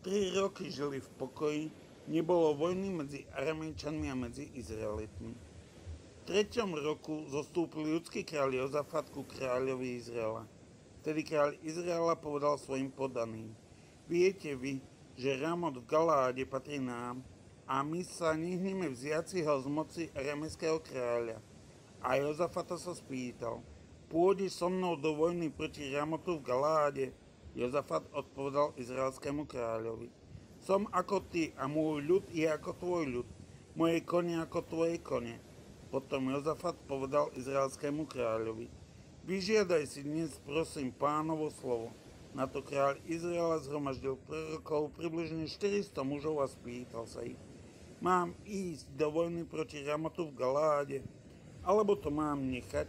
3 roky žili v pokoji, nebolo vojny medzi Aramejčanmi a medzi Izraelitmi. V 3. roku zostúpil judský kráľ Jozafat ku kráľovi Izraela. Vtedy kráľ Izraela povedal svojim poddaným: Viete vy, že Ramot v Galáde patrí nám a my sa nehneme vziať si ho z moci aramejského kráľa. A Jozafata sa spýtal: Pôjdeš so mnou do vojny proti Ramotu v Galáde? Jozafat odpovedal izraelskému kráľovi: Som ako ty a môj ľud je ako tvoj ľud, moje kone ako tvoje kone. Potom Jozafat povedal izraelskému kráľovi: Vyžiadaj si dnes, prosím, Pánovo slovo. Na to kráľ Izraela zhromaždil prorokov, približne 400 mužov, a spýtal sa ich: Mám ísť do vojny proti Ramotu v Galáde, alebo to mám nechať?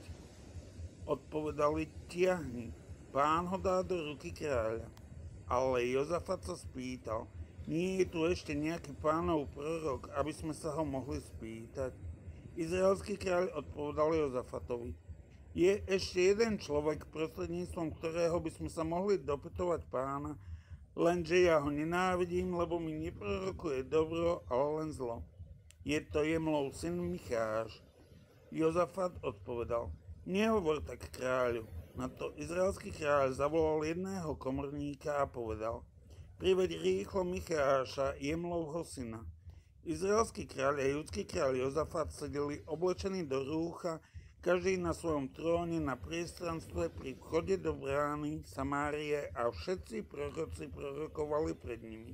Odpovedali: Tiahni, Pán ho dá do ruky kráľa. Ale Jozafat sa spýtal: Nie je tu ešte nejaký Pánov prorok, aby sme sa ho mohli spýtať? Izraelský kráľ odpovedal Jozafatovi: Je ešte jeden človek, prostredníctvom ktorého by sme sa mohli dopytovať Pána, lenže ja ho nenávidím, lebo mi neprorokuje dobro, ale len zlo. Je to Jemlov syn Micháš. Jozafat odpovedal: Nehovor tak kráľu. Na to izraelský kráľ zavolal jedného komorníka a povedal: Priveď rýchlo Micháša, Jemlovho syna. Izraelský kráľ a judský kráľ Jozafat sedeli oblečení do rúcha, každý na svojom tróne na priestranstve pri vchode do brány Samárie, a všetci proroci prorokovali pred nimi.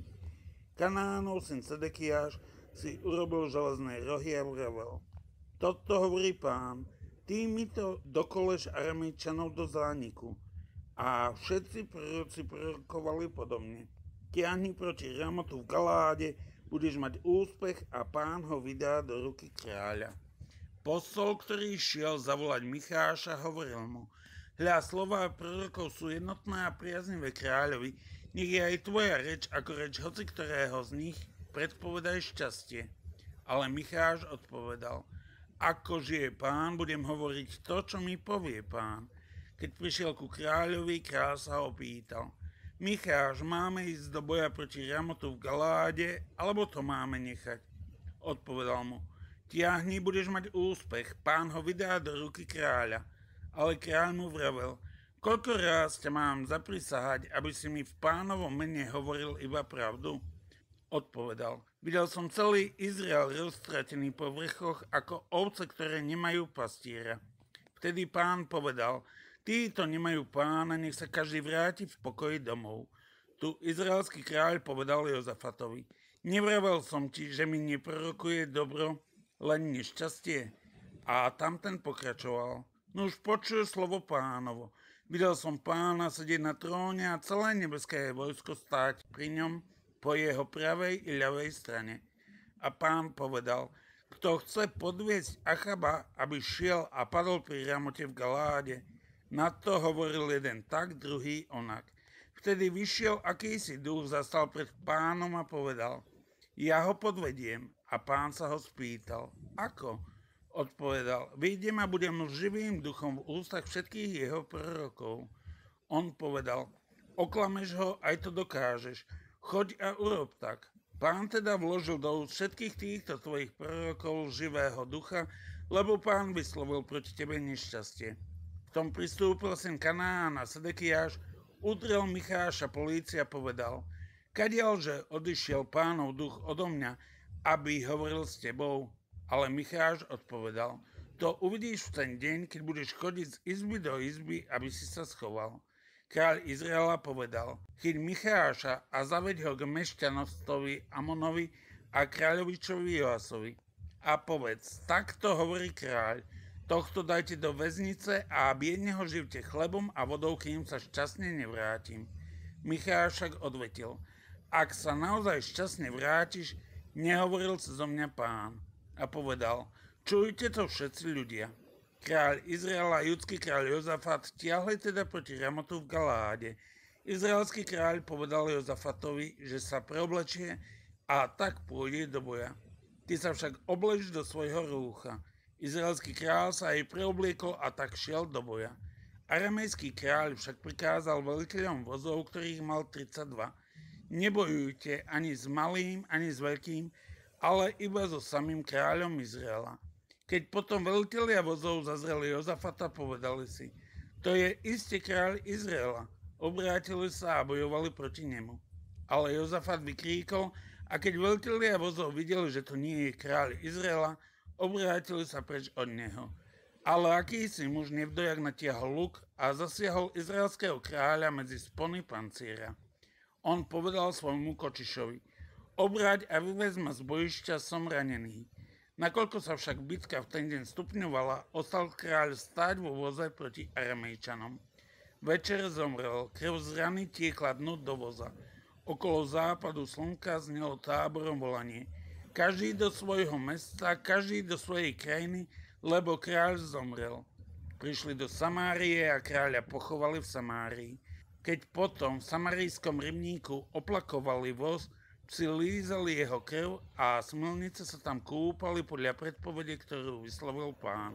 Kanánov syn Sedekiáš si urobil železné rohy a vravel: Toto hovorí Pán, ty mi to dokoleš Aramejčanov do zániku. A všetci proroci prorokovali podobne: Tiahni proti Ramotu v Galáde, budeš mať úspech a Pán ho vydá do ruky kráľa. Posol, ktorý šiel zavolať Micháša, hovoril mu: Hľa, slová prorokov sú jednotné a priaznivé kráľovi, nech je aj tvoja reč ako reč hoci ktorého z nich, predpovedaj šťastie. Ale Micháš odpovedal: Ako žije Pán, budem hovoriť to, čo mi povie Pán. Keď prišiel ku kráľovi, kráľ sa ho pýtal: Micháš, máme ísť do boja proti Ramotu v Galáde, alebo to máme nechať? Odpovedal mu: Tiahni, budeš mať úspech, Pán ho vydá do ruky kráľa. Ale kráľ mu vravel: Koľko ráz ťa mám zaprisahať, aby si mi v Pánovom mene hovoril iba pravdu? Odpovedal: Videl som celý Izrael roztratený po vrchoch ako ovce, ktoré nemajú pastiera. Vtedy Pán povedal: Títo nemajú pána, nech sa každý vráti v pokoji domov. Tu izraelský kráľ povedal Jozafatovi: Nevravel som ti, že mi neprorokuje dobro, len nešťastie? A tamten pokračoval: Nuž počuj slovo Pánovo. Videl som Pána sedieť na tróne a celé nebeské vojsko stáť pri ňom po jeho pravej i ľavej strane. A Pán povedal: Kto chce podviesť Achaba, aby šiel a padol pri Ramote v Galáde? Na to hovoril jeden tak, druhý onak. Vtedy vyšiel akýsi duch, zastal pred Pánom a povedal: Ja ho podvediem. A Pán sa ho spýtal: Ako? Odpovedal: Vyjdem a budem živým duchom v ústach všetkých jeho prorokov. On povedal: Oklameš ho, aj to dokážeš. Choď a urob tak. Pán teda vložil do úst všetkých týchto tvojich prorokov živého ducha, lebo Pán vyslovil proti tebe nešťastie. V tom pristúpil syn Kanána Sedekiáš, udrel Micháša po líci a povedal: Kadiaľže odišiel Pánov duch odo mňa, aby hovoril s tebou? Ale Micháš odpovedal: To uvidíš v ten deň, keď budeš chodiť z izby do izby, aby si sa schoval. Kráľ Izraela povedal: Chyť Micháša a zaveď ho k mešťanostovi Amonovi a kráľovičovi Joasovi. A povedz: Takto hovorí kráľ, tohto dajte do väznice a biedneho živte chlebom a vodou, kým sa šťastne nevrátim. Micháš však odvetil: Ak sa naozaj šťastne vrátiš, nehovoril zo mňa Pán. A povedal: Čujte to všetci ľudia. Kráľ Izraela a judský kráľ Jozafat tiahli teda proti Ramotu v Galáde. Izraelský kráľ povedal Jozafatovi, že sa preoblečie a tak pôjde do boja. Ty sa však obleč do svojho rúcha. Izraelský kráľ sa aj preobliekol a tak šiel do boja. Aramejský kráľ však prikázal veliteľom vozov, ktorých mal 32. Nebojujte ani s malým, ani s veľkým, ale iba so samým kráľom Izraela. Keď potom velitelia vozov zazreli Jozafata, povedali si, to je iste kráľ Izraela. Obrátili sa a bojovali proti nemu. Ale Jozafat vykríkol a keď velitelia vozov videli, že to nie je kráľ Izraela, obrátili sa preč od neho. Ale akýsi muž nevdojak natiahol luk a zasiahol izraelského kráľa medzi spony panciera. On povedal svojmu kočišovi, obráť a vyvez ma z bojišťa, som ranený. Nakoľko sa však bitka v ten deň stupňovala, ostal kráľ stáť vo voze proti Aramejčanom. Večer zomrel, krv z rany tiekla dnu do voza. Okolo západu slnka znelo táborom volanie. Každý do svojho mesta, každý do svojej krajiny, lebo kráľ zomrel. Prišli do Samárie a kráľa pochovali v Samárii. Keď potom v samarijskom rybníku oplakovali voz, psi lízali jeho krv a smilnice sa tam kúpali podľa predpovede, ktorú vyslovil Pán.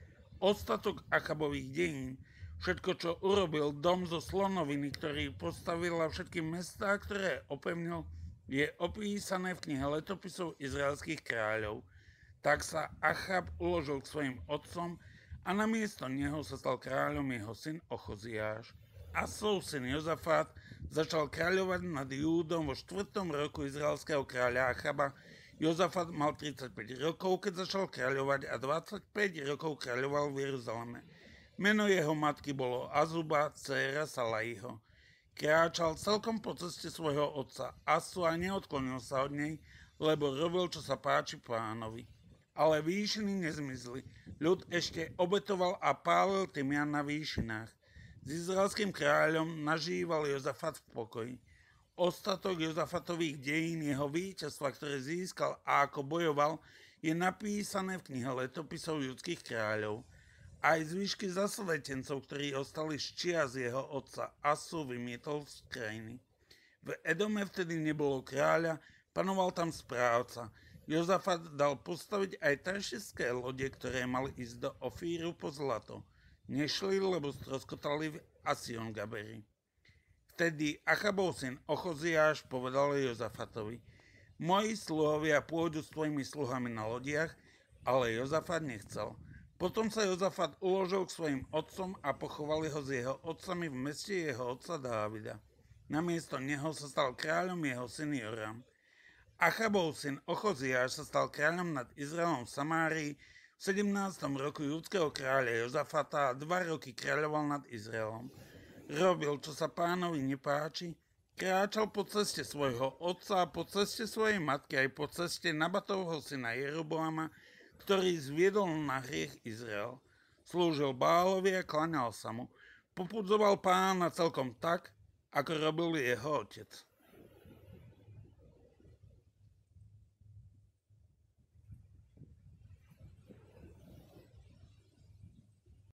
Ostatok Achabových dejín, všetko, čo urobil dom zo slonoviny, ktorý postavil a všetky mestá, ktoré opevnil, je opísané v knihe letopisov izraelských kráľov. Tak sa Achab uložil k svojim otcom a namiesto neho sa stal kráľom jeho syn Ochoziáš. Asov syn Jozafát začal kráľovať nad Júdom vo 4. roku izraelského kráľa Achaba. Jozafát mal 35 rokov, keď začal kráľovať a 25 rokov kráľoval v Jeruzaleme. Meno jeho matky bolo Azuba, dcéra Salaiho. Kráčal celkom po ceste svojho otca Asu a neodklonil sa od nej, lebo robil, čo sa páči Pánovi. Ale výšiny nezmizli. Ľud ešte obetoval a pálil tymian na výšinách. S izraelským kráľom nažíval Jozafat v pokoji. Ostatok Jozafatových dejín, jeho víťazstva, ktoré získal a ako bojoval, je napísané v knihe letopisov judských kráľov. Aj zvyšky zasvetencov, ktorí ostali z čias jeho otca Asu, vymietol z krajiny. V Edome vtedy nebolo kráľa, panoval tam správca. Jozafat dal postaviť aj taršišské lode, ktoré mali ísť do Ofíru po zlato. Nešli, lebo stroskotali v Asion-Gaberi. Vtedy Achabov syn Ochoziáš povedal Jozafatovi, moji sluhovia pôjdu s tvojimi sluhami na lodiach, ale Jozafat nechcel. Potom sa Jozafat uložil k svojim otcom a pochovali ho s jeho otcami v meste jeho otca Dávida. Namiesto neho sa stal kráľom jeho syn Joram. Achabov syn Ochoziáš sa stal kráľom nad Izraelom v Samárii v 17. roku judského kráľa Jozafata a 2 roky kráľoval nad Izraelom. Robil, čo sa Pánovi nepáči, kráčal po ceste svojho otca, po ceste svojej matky aj po ceste Nabatovho syna Jeroboama, ktorý zviedol na hriech Izrael. Slúžil Bálovi a klaňal sa mu. Popudzoval Pána celkom tak, ako robil jeho otec.